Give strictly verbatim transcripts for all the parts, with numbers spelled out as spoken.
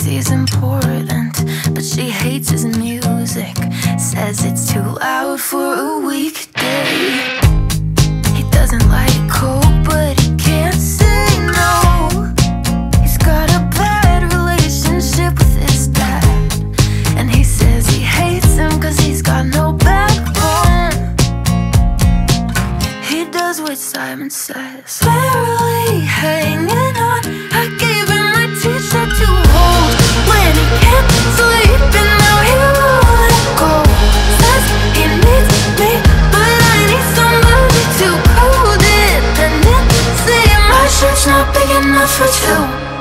he's important, but she hates his music. Says it's too loud for a weekday. He doesn't like coke, but he can't say no. He's got a bad relationship with his dad, and he says he hates him cause he's got no backbone. He does what Simon says, barely hanging on. I gave him my t-shirt to hold when he can't sleep, and now he won't let go. Says he needs me, but I need somebody to hold it. And then say my shirt's not big enough for two.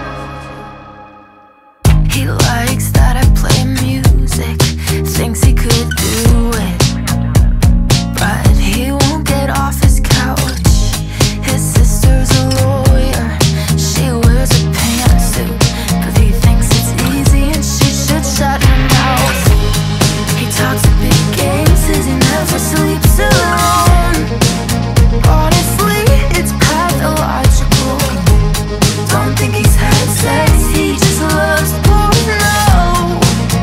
He likes that I play music, thinks he could do it, but he won't get off his couch. His sister's a lawyer, she wears a pantsuit, but he thinks it's easy and she should shut her mouth. He talks big games, says he never sleeps alone. Honestly, it's pathological. Don't think he's had sex, he just loves porno.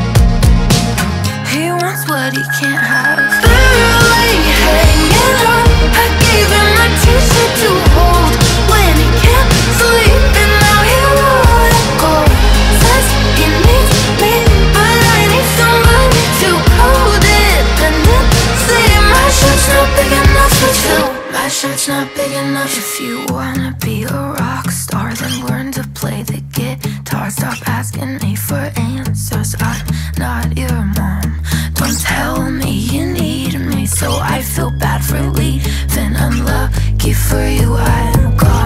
He wants what he can't have. Barely hanging on. I gave him my t-shirt to hold when he can't sleep, and now he won't let go. Says he needs me, but I need somebody to hold it. And then say my shirt's not big enough for two. My shirt's not big enough. If you wanna be a rock star, then learn to play the guitar. Stop asking me for answers, I'm not your mom. Don't tell me you need me, so I feel bad for leaving. Unlucky for you, I'm gone.